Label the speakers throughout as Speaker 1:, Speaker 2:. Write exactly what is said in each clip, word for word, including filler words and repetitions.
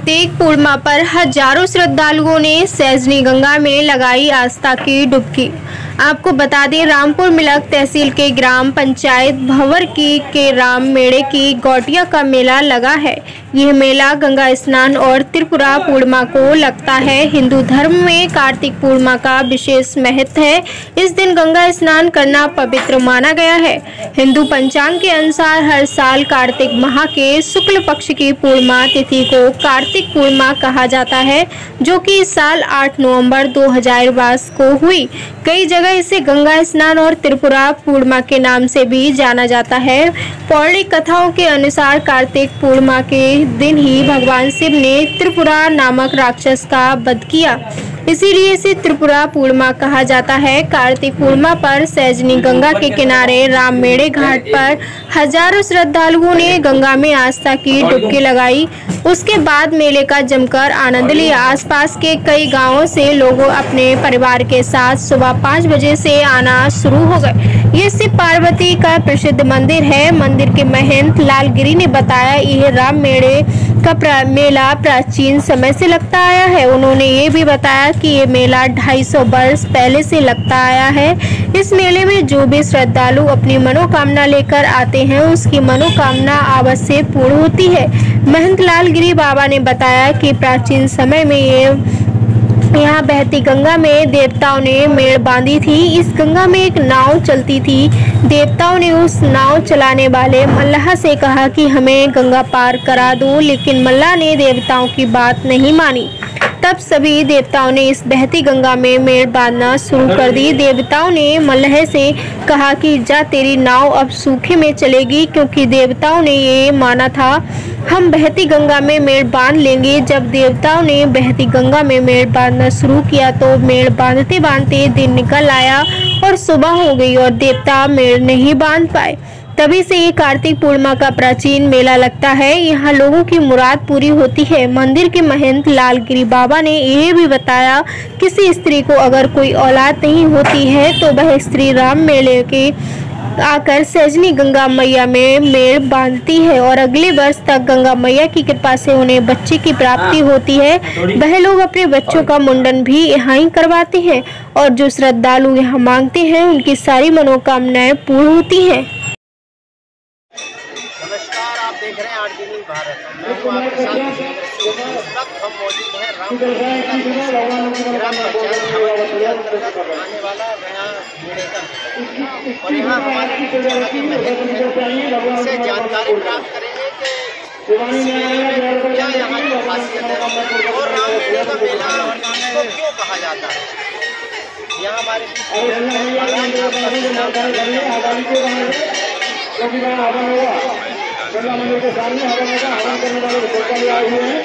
Speaker 1: कार्तिक पूर्णिमा पर हजारों श्रद्धालुओं ने सैजनी गंगा में लगाई आस्था की डुबकी। आपको बता दें, रामपुर मिलक तहसील के ग्राम पंचायत भंवर की के राम मेड़े की गौटिया का मेला लगा है। यह मेला गंगा स्नान और त्रिपुरा पूर्णिमा को लगता है। हिंदू धर्म में कार्तिक पूर्णिमा का विशेष महत्व है। इस दिन गंगा स्नान करना पवित्र माना गया है। हिंदू पंचांग के अनुसार हर साल कार्तिक माह के शुक्ल पक्ष की पूर्णिमा तिथि को कार्तिक पूर्णिमा कहा जाता है, जो कि इस साल आठ नवंबर दो हजार बाईस को हुई। कई जगह इसे गंगा स्नान और त्रिपुरा पूर्णिमा के नाम से भी जाना जाता है। पौराणिक कथाओं के अनुसार कार्तिक पूर्णिमा के दिन ही भगवान शिव ने त्रिपुरा नामक राक्षस का वध किया, इसीलिए इसे त्रिपुरा पूर्णिमा कहा जाता है। कार्तिक पूर्णिमा पर सैजनी गंगा के किनारे राम मेड़े घाट पर हजारों श्रद्धालुओं ने गंगा में आस्था की डुबकी लगाई। उसके बाद मेले का जमकर आनंद लिया। आसपास के कई गांवों से लोग अपने परिवार के साथ सुबह पाँच बजे से आना शुरू हो गए। ये शिव पार्वती का प्रसिद्ध मंदिर है। मंदिर के महंत लालगिरी ने बताया, यह राम मेड़े का प्रा, मेला प्राचीन समय से लगता आया है। उन्होंने ये भी बताया कि ये मेला ढाई सौ वर्ष पहले से लगता आया है। इस मेले में जो भी श्रद्धालु अपनी मनोकामना लेकर आते हैं, उसकी मनोकामना अवश्य पूर्ण होती है। महंत लालगिरी बाबा ने बताया कि प्राचीन समय में ये यहाँ बहती गंगा में देवताओं ने मेड़ बांधी थी। इस गंगा में एक नाव चलती थी। देवताओं ने उस नाव चलाने वाले मल्लाह से कहा कि हमें गंगा पार करा दो, लेकिन मल्लाह ने देवताओं की बात नहीं मानी। तब सभी देवताओं ने इस बहती गंगा में मेड़ बांधना शुरू कर दी। देवताओं ने मल्लाह से कहा कि जा, तेरी नाव अब सूखे में चलेगी, क्योंकि देवताओं ने ये माना था हम बहती गंगा में मेड़ बांध लेंगे। जब देवताओं ने बहती गंगा में मेड़ बांधना शुरू किया तो मेड़ बांधते बांधते दिन निकल आया और सुबह हो गई और देवता मेड़ नहीं बांध पाए। तभी से ये कार्तिक पूर्णिमा का प्राचीन मेला लगता है। यहाँ लोगों की मुराद पूरी होती है। मंदिर के महंत लालगिरी बाबा ने यह भी बताया, किसी स्त्री को अगर कोई औलाद नहीं होती है तो वह स्त्री राम मेले के आकर सैजनी गंगा मैया में मेड़ बांधती है और अगले वर्ष तक गंगा मैया की कृपा से उन्हें बच्चे की प्राप्ति होती है। वह लोग अपने बच्चों का मुंडन भी यहाँ ही करवाते हैं और जो श्रद्धालु यहाँ मांगते हैं, उनकी सारी मनोकामनाएं पूर्ण होती हैं।
Speaker 2: नमस्कार, आप देख रहे हैं आर डी न्यूज़ भारत। मैं हूं आपके साथ इस वक्त हम मौजूद हैं रामपुर ग्राम पंचायत भंवर के अंतर्गत आने वाला गया मेले का, और यहाँ हमारे जगह के महंत हैं, उनसे जानकारी प्राप्त करेंगे कि इस मेले में क्या यहाँ की खासियत है और राम मेले का मेला को क्यों कहा जाता है। यहाँ हमारे
Speaker 3: गंगा मंदिर के सामने हवन होगा। हवन करने वाले सरकारी आए हुए हैं।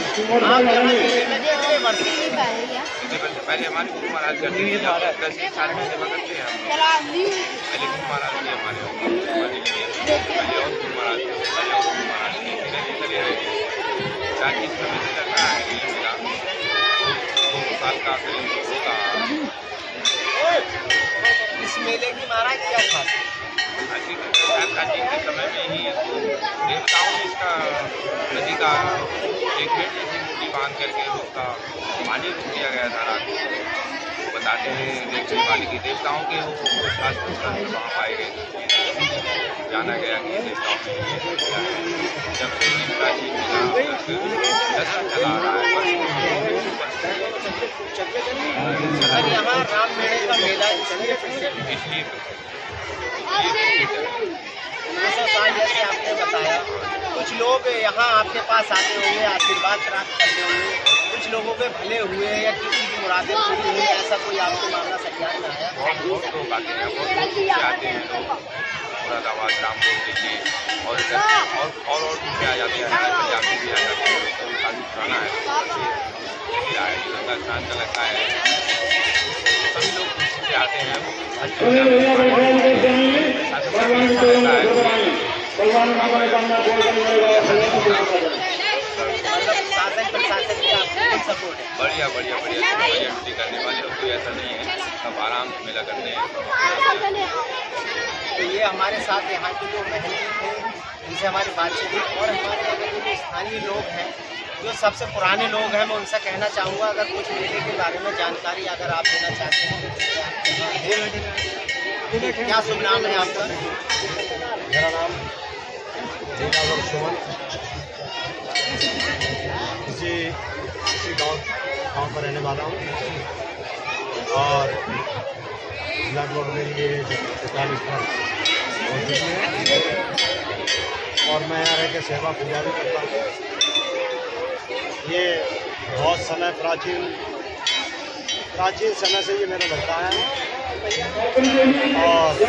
Speaker 4: पहले हमारे गुरु महाराज करते थे, दस एक साल में सेवा करते हैं हम। पहले गुरु महाराज थे हमारे, पहले और गुरु महाराज थे, पहले और गुरु महाराज थे। प्राचीन समय से चल रहा है ये मेला, दो साल का करीब होगा।
Speaker 2: इस मेले की महाराज क्या खास
Speaker 4: प्राचीन के समय में ही देवताओं ने इसका नदी का एक पेड़ जैसी मूर्ति बांध करके उसका पानी रोक दिया गया था रात को। बताते हैं देखने वाले की देवताओं के वो शास्त्र वहाँ पाए गए, जाना गया कि देवताओं ने जब से ही प्राचीन मेला चला आ रहा है।
Speaker 2: यहाँ राम मेले का मेला इसलिए इसलिए जैसे आपने बताया, कुछ लोग यहाँ आपके पास आते होंगे, आशीर्वाद प्राप्त करते होंगे, कुछ लोगों के भले हुए या किसी की मुरादें पूरी हुई, ऐसा कोई आपको मामला संज्ञान में आया?
Speaker 4: बहुत बहुत लोग आते हैं, बहुत लोग आते हैं लोग मुरादाबाद रामपुर दिल्ली और इधर और और और भी आ जाते हैं, पंजाब में भी आ जाते हैं। तो काफ़ी पुराना है, यही रहा है। गंगा स्नान का लगता है, सभी लोग खुशी से आते हैं। बढ़िया बढ़िया बढ़िया बढ़िया ड्यूटी करने वाले लोग, कोई ऐसा नहीं है, सब आराम से मेला करते हैं।
Speaker 2: तो ये हमारे साथ यहाँ के जो महंत थे, इनसे हमारी बातचीत हुई और हमारे अगर जो स्थानीय लोग हैं जो सबसे पुराने लोग हैं मैं उनसे कहना चाहूँगा, अगर कुछ मेले के बारे में जानकारी अगर आप देना चाहते हैं तो क्या शुभ नाम है आपका?
Speaker 3: मेरा नाम लीलाधर सुमन, इसी इसी गाँव गाँव पर रहने वाला हूँ और लगभग मेरी ये चालीस साल हो चुकी है और मैं यहाँ रह के सेवा पूजा भी करता हूँ। ये बहुत समय प्राचीन प्राचीन समय से ये मेरा लगता है और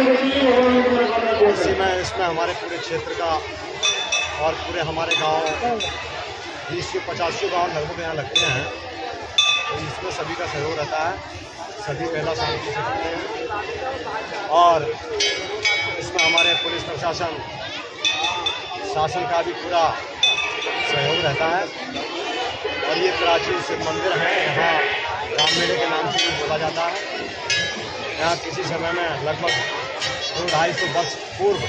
Speaker 3: इसी में इसमें हमारे पूरे क्षेत्र का और पूरे हमारे गांव बीस से पचासी गाँव लगभग यहाँ लगते हैं, तो इसमें सभी का सहयोग रहता है, सभी मेला शांति से करते हैं और इसमें हमारे पुलिस प्रशासन शासन का भी पूरा सहयोग रहता है। और ये प्राचीन शिव मंदिर है, यहाँ राम मेले के नाम से भी बोला जाता है। यहाँ किसी समय में लगभग दो ढाई सौ वर्ष पूर्व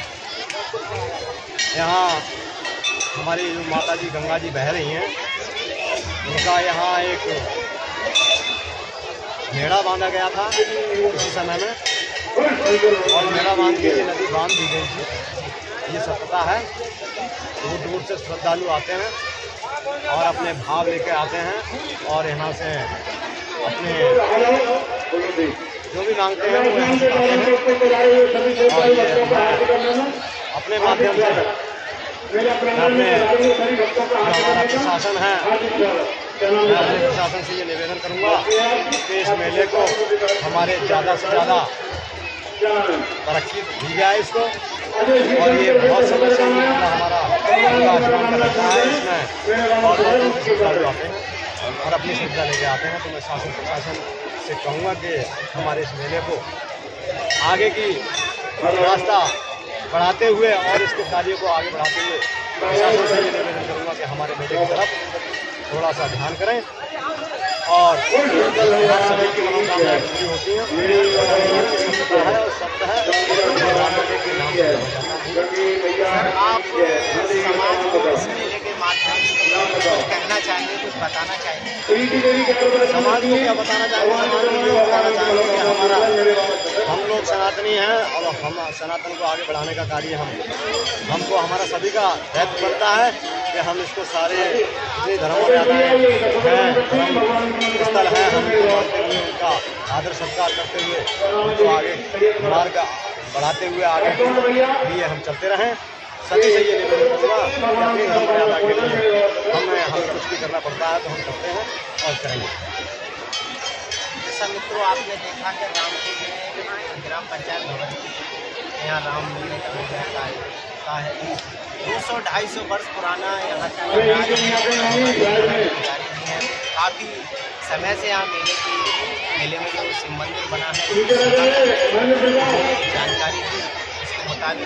Speaker 3: यहाँ हमारी जो माता जी गंगा जी बह रही हैं, उनका यहाँ एक मेड़ा बांधा गया था उसी समय में और मेड़ा बांध के ये नदी बांध दी गई थी। ये सब पता है, दूर दूर से श्रद्धालु आते हैं और अपने भाव लेके आते हैं और यहाँ से अपने जो भी मांगते हैं वो यहाँ से आते हैं। और ये अपने माध्यम से अपने जो हमारा प्रशासन है, मैं अपने प्रशासन से ये निवेदन करूँगा कि इस मेले को हमारे ज़्यादा से ज़्यादा तरक्की दी जाए इसको। और ये बहुत समय से ये हमारा आचरण का रहता है, इसमें बहुत बहुत श्रद्धालु आते हैं और अपनी श्रद्धा लेके आते हैं। तो मैं शासन प्रशासन से कहूँगा कि हमारे इस मेले को आगे की रास्ता बढ़ाते हुए और इसके कार्यों को आगे बढ़ाते हुए प्रशासन से ये निवेदन करूँगा कि हमारे मेले की तरफ थोड़ा सा ध्यान करें और सभी की मनोकामनाएं पूरी होती हैं। है और सत्य है, राम मेले के नाम से
Speaker 2: सर आप समाज को इस मेले के माध्यम से कुछ कहना चाहेंगे, कुछ बताना चाहेंगे?
Speaker 3: समाज को क्या बताना चाहेंगे? समाज को ये बताना चाहेंगे कि हमारा हम लोग सनातनी हैं और हम सनातन को आगे बढ़ाने का कार्य हम हमको हमारा सभी का दायित्व बनता है कि हम इसको सारे जितने धर्मों में आता है धर्म स्थल है, हम इनको मानते हुए उनका आदर सत्कार करते हुए उनको आगे मार्ग बढ़ाते हुए आगे लिए हम चलते रहें। सभी से ये निवेदन करूँगा कि अपनी धर्म मर्यादा के लिए हमें हमें कुछ भी करना पड़ता है तो हम करते हैं और करेंगे।
Speaker 2: जैसा मित्रों आपने देखा कि रामपुर में ग्राम पंचायत भवन यहाँ राम मेले का मेला का है दो सौ ढाई सौ वर्ष पुराना यहाँ का काफ़ी समय से यहाँ मेले की मेले में जो शिव मंदिर बना है जानकारी थी, इसके मुताबिक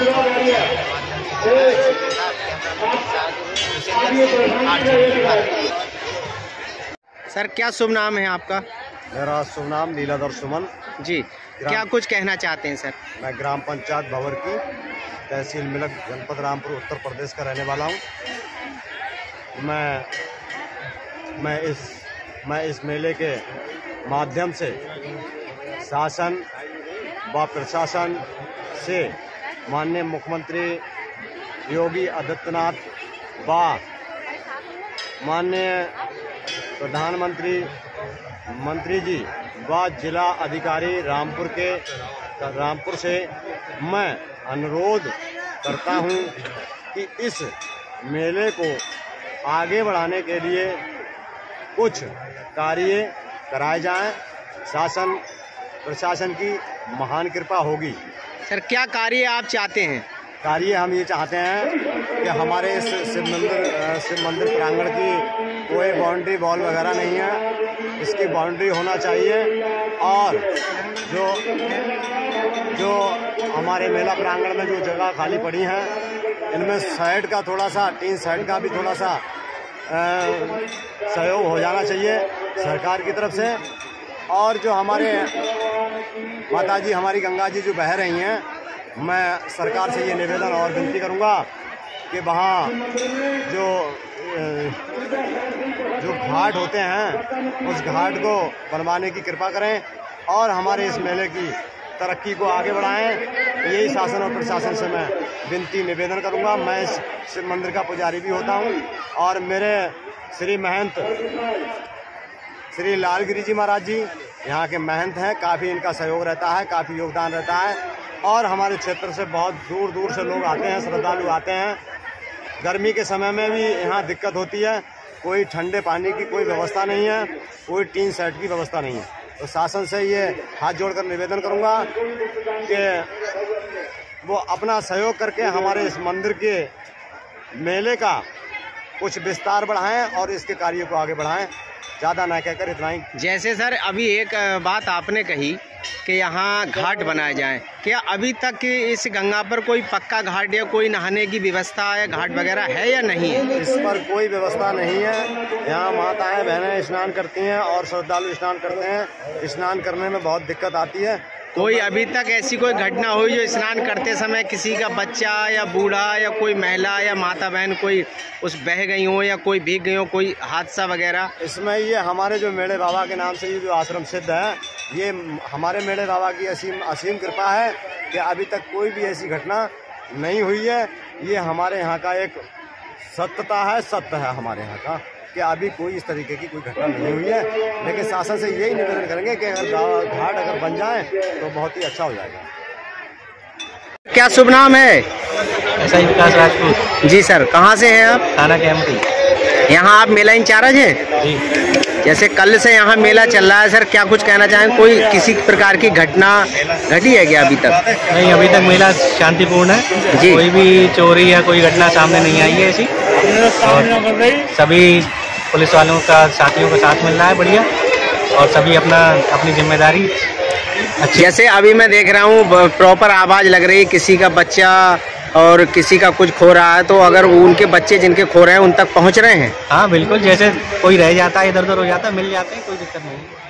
Speaker 2: हम सर क्या शुभ नाम है आपका?
Speaker 3: मेरा शुभ नाम लीलाधर सुमन
Speaker 2: जी, क्या कुछ कहना चाहते हैं सर?
Speaker 3: मैं ग्राम पंचायत भवर की तहसील मिलक जनपद रामपुर उत्तर प्रदेश का रहने वाला हूँ। मैं मैं इस मैं इस मेले के माध्यम से शासन व प्रशासन से माननीय मुख्यमंत्री योगी आदित्यनाथ व माननीय प्रधानमंत्री मंत्री जी व जिला अधिकारी रामपुर के रामपुर से मैं अनुरोध करता हूं कि इस मेले को आगे बढ़ाने के लिए कुछ कार्य कराए जाएं। शासन प्रशासन की महान कृपा होगी।
Speaker 2: सर क्या कार्य आप चाहते हैं?
Speaker 3: कार्य हम ये चाहते हैं कि हमारे इस शिव मंदिर शिव मंदिर प्रांगण की कोई बाउंड्री वॉल वगैरह नहीं है, इसकी बाउंड्री होना चाहिए। और जो जो हमारे मेला प्रांगण में जो जगह खाली पड़ी हैं, इनमें साइड का थोड़ा सा टीन साइड का भी थोड़ा सा सहयोग हो जाना चाहिए सरकार की तरफ से। और जो हमारे माता जी हमारी गंगा जी जो बह रही हैं, मैं सरकार से ये निवेदन और विनती करूंगा कि वहाँ जो जो घाट होते हैं उस घाट को बनवाने की कृपा करें और हमारे इस मेले की तरक्की को आगे बढ़ाएं। यही शासन और प्रशासन से मैं विनती निवेदन करूंगा। मैं इस शिव मंदिर का पुजारी भी होता हूं और मेरे श्री महंत श्री लालगिरी जी महाराज जी यहाँ के महंत हैं। काफ़ी इनका सहयोग रहता है, काफ़ी योगदान रहता है और हमारे क्षेत्र से बहुत दूर दूर से लोग आते हैं, श्रद्धालु आते हैं। गर्मी के समय में भी यहाँ दिक्कत होती है, कोई ठंडे पानी की कोई व्यवस्था नहीं है, कोई टीन सेट की व्यवस्था नहीं है। तो शासन से ये हाथ जोड़कर निवेदन करूँगा कि वो अपना सहयोग करके हमारे इस मंदिर के मेले का कुछ विस्तार बढ़ाएं और इसके कार्यों को आगे बढ़ाएं। ज़्यादा ना कहकर इतना ही।
Speaker 5: जैसे सर अभी एक बात आपने कही कि यहाँ घाट बनाए जाएं, क्या अभी तक इस गंगा पर कोई पक्का घाट या कोई नहाने की व्यवस्था या घाट वगैरह है या नहीं है?
Speaker 3: इस पर कोई व्यवस्था नहीं है। यहाँ माताएं बहनें स्नान करती हैं और श्रद्धालु स्नान करते हैं। स्नान करने में बहुत दिक्कत आती है।
Speaker 5: कोई अभी तक ऐसी कोई घटना हुई जो स्नान करते समय किसी का बच्चा या बूढ़ा या कोई महिला या माता बहन कोई उस बह गई हो या कोई भीग गई हो, कोई हादसा वगैरह?
Speaker 3: इसमें ये हमारे जो मेड़े बाबा के नाम से ये जो आश्रम सिद्ध है, ये हमारे मेड़े बाबा की असीम असीम कृपा है कि अभी तक कोई भी ऐसी घटना नहीं हुई है। ये हमारे यहाँ का एक सत्यता है, सत्य है हमारे यहाँ का कि अभी कोई इस तरीके की कोई घटना नहीं हुई है। लेकिन शासन से यही निवेदन करेंगे कि अगर घाट अगर बन जाए तो बहुत ही अच्छा हो जाएगा।
Speaker 5: क्या शुभ नाम है?
Speaker 6: ऐसा ही विकास राजपूत।
Speaker 5: जी सर, कहाँ से हैं आप?
Speaker 6: थाना कैंपटी।
Speaker 5: यहाँ आप मेला इंचार्ज हैं?
Speaker 6: जी।
Speaker 5: जैसे कल से यहाँ मेला चल रहा है सर, क्या कुछ कहना चाहें? कोई किसी प्रकार की घटना घटी है क्या अभी तक?
Speaker 6: नहीं, अभी तक मेला शांतिपूर्ण है जी। कोई भी चोरी या कोई घटना सामने नहीं आई है ऐसी। और सभी पुलिस वालों का साथियों का साथ मिल रहा है बढ़िया और सभी अपना अपनी जिम्मेदारी अच्छी।
Speaker 5: जैसे अभी मैं देख रहा हूँ प्रॉपर आवाज़ लग रही है, किसी का बच्चा और किसी का कुछ खो रहा है, तो अगर उनके बच्चे जिनके खो रहे हैं उन तक पहुँच रहे हैं?
Speaker 6: हाँ बिल्कुल, जैसे कोई रह जाता है इधर उधर हो जाता है, मिल जाते हैं, कोई दिक्कत नहीं।